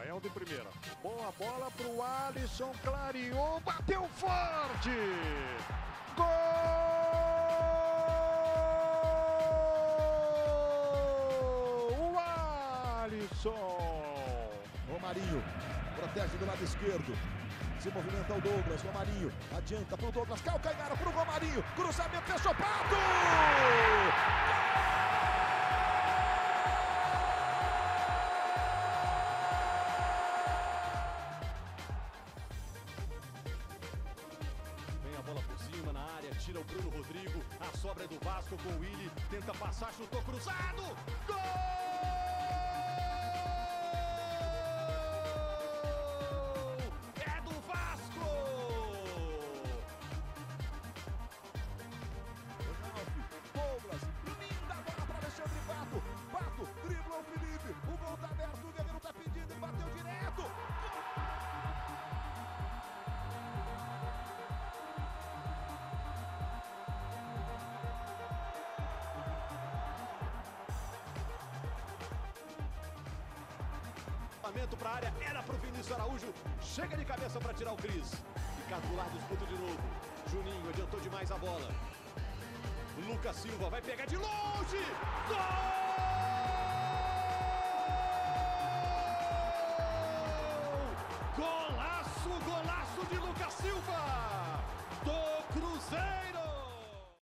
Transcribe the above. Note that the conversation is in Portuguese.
Rafael de primeira. Boa bola pro Alisson, clareou, bateu forte! Gol! O Alisson! Romarinho protege do lado esquerdo. Se movimenta o Douglas, Romarinho adianta pro Douglas, calcanhar pro Romarinho, cruzamento, fechou, Pato! Vem a bola por cima na área, tira o Bruno Rodrigo, a sobra é do Vasco com o Willi, tenta passar, chutou cruzado, gol! Pato, dribla o Felipe, o gol tá aberto, o Guerreiro tá pedindo e bateu direto. Lançamento pra área, era pro Vinícius Araújo, chega de cabeça pra tirar o Cris. Ricardo Goulart disputa de novo, Juninho adiantou demais a bola. Lucas Silva vai pegar de longe, gol! Golaço, golaço de Lucas Silva, do Cruzeiro!